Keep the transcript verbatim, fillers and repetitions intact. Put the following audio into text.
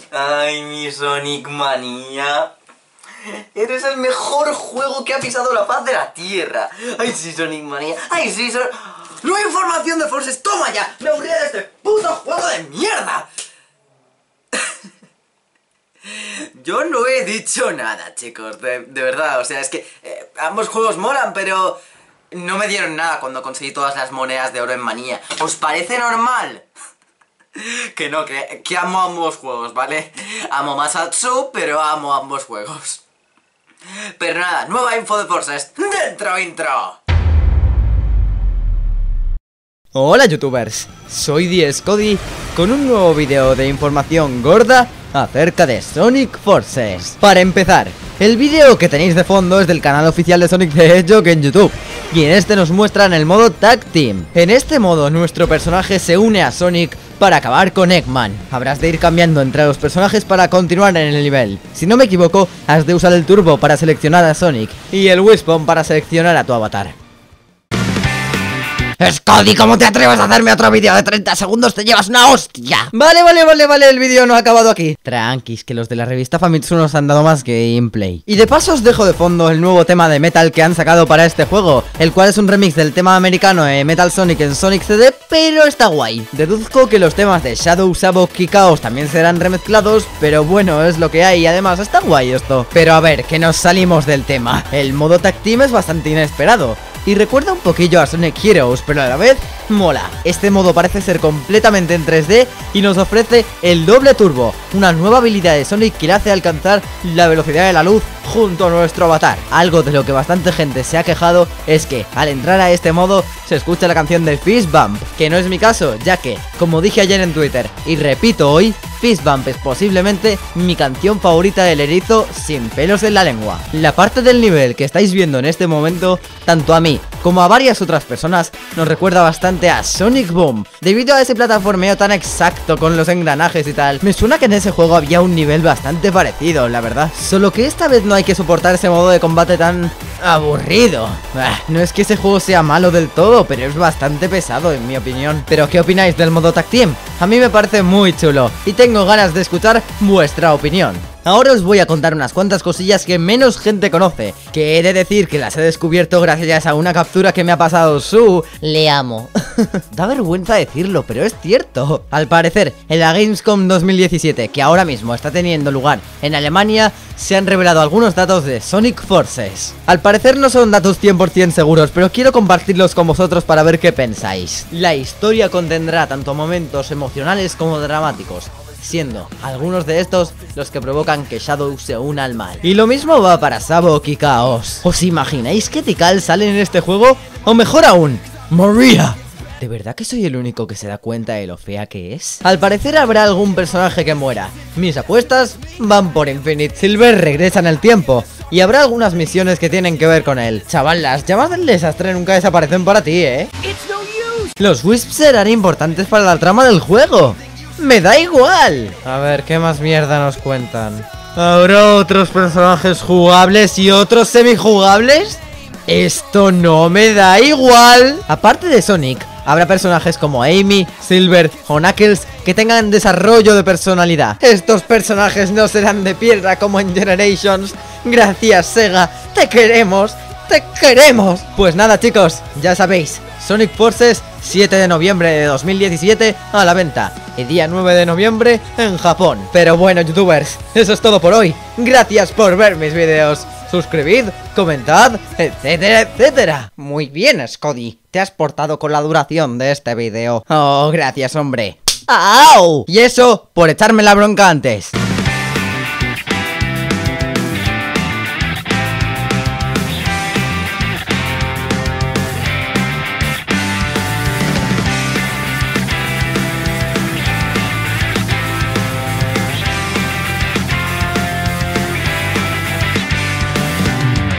Ay, mi Sonic manía. Eres el mejor juego que ha pisado la faz de la tierra. Ay, sí, Sonic manía. Ay, sí, Sonic... ¡Nueva información de Forces! ¡Toma ya! ¡Me aburrí de este puto juego de mierda! Yo no he dicho nada, chicos, de, de verdad, o sea, es que eh, ambos juegos molan, pero no me dieron nada cuando conseguí todas las monedas de oro en Manía. ¿Os parece normal? Que no, que, que amo ambos juegos, ¿vale? Amo más a Tsu, pero amo ambos juegos. Pero nada, nueva info de Forces, dentro intro. Hola youtubers, soy diez Cody con un nuevo vídeo de información gorda acerca de Sonic Forces. Para empezar, el vídeo que tenéis de fondo es del canal oficial de Sonic the Hedgehog en YouTube, y en este nos muestran el modo Tag Team. En este modo nuestro personaje se une a Sonic para acabar con Eggman. Habrás de ir cambiando entre los personajes para continuar en el nivel. Si no me equivoco, has de usar el turbo para seleccionar a Sonic y el Wishbone para seleccionar a tu avatar. Scody, ¿cómo te atreves a hacerme otro vídeo de treinta segundos? ¡Te llevas una hostia! Vale, vale, vale, vale, el vídeo no ha acabado aquí. Tranquis, que los de la revista Famitsu nos han dado más gameplay. Y de paso os dejo de fondo el nuevo tema de metal que han sacado para este juego, el cual es un remix del tema americano de Metal Sonic en Sonic C D, pero está guay. Deduzco que los temas de Shadow, Sabok y Chaos también serán remezclados, pero bueno, es lo que hay y además está guay esto. Pero a ver, que nos salimos del tema. El modo Tag Team es bastante inesperado y recuerda un poquillo a Sonic Heroes, pero a la vez mola. Este modo parece ser completamente en tres D y nos ofrece el doble turbo, una nueva habilidad de Sonic que le hace alcanzar la velocidad de la luz junto a nuestro avatar. Algo de lo que bastante gente se ha quejado es que al entrar a este modo se escucha la canción de Fist Bump, que no es mi caso, ya que, como dije ayer en Twitter y repito hoy, Fist Bump es posiblemente mi canción favorita del erizo sin pelos en la lengua. La parte del nivel que estáis viendo en este momento, tanto a mí como a varias otras personas, nos recuerda bastante a Sonic Boom, debido a ese plataformeo tan exacto con los engranajes y tal. Me suena que en ese juego había un nivel bastante parecido, la verdad. Solo que esta vez no hay que soportar ese modo de combate tan aburrido. Ah, no es que ese juego sea malo del todo, pero es bastante pesado en mi opinión. ¿Pero qué opináis del modo Tag Team? A mí me parece muy chulo y tengo ganas de escuchar vuestra opinión. Ahora os voy a contar unas cuantas cosillas que menos gente conoce, que he de decir que las he descubierto gracias a una captura que me ha pasado su... Le amo. Da vergüenza decirlo, pero es cierto. Al parecer, en la Gamescom dos mil diecisiete, que ahora mismo está teniendo lugar en Alemania, se han revelado algunos datos de Sonic Forces. Al parecer no son datos cien por cien seguros, pero quiero compartirlos con vosotros para ver qué pensáis. La historia contendrá tanto momentos emocionales como dramáticos, siendo algunos de estos los que provocan que Shadow se una al mal. Y lo mismo va para Sabok y Chaos. ¿Os imagináis que Tikal sale en este juego? O mejor aún, Maria. ¿De verdad que soy el único que se da cuenta de lo fea que es? Al parecer habrá algún personaje que muera. Mis apuestas van por Infinite. Silver regresa en el tiempo y habrá algunas misiones que tienen que ver con él. Chaval, las llamadas del desastre nunca desaparecen para ti, ¿eh? Los Wisps serán importantes para la trama del juego. ¡Me da igual! A ver, ¿qué más mierda nos cuentan? ¿Habrá otros personajes jugables y otros semijugables? ¡Esto no me da igual! Aparte de Sonic, habrá personajes como Amy, Silver o Knuckles que tengan desarrollo de personalidad. Estos personajes no serán de piedra como en Generations. Gracias, Sega, te queremos, te queremos. Pues nada, chicos, ya sabéis, Sonic Forces, siete de noviembre de dos mil diecisiete a la venta, y día nueve de noviembre en Japón. Pero bueno, youtubers, eso es todo por hoy. Gracias por ver mis vídeos. Suscribid, comentad, etcétera, etcétera. Muy bien, Scody, te has portado con la duración de este vídeo. Oh, gracias, hombre. ¡Au! Y eso por echarme la bronca antes.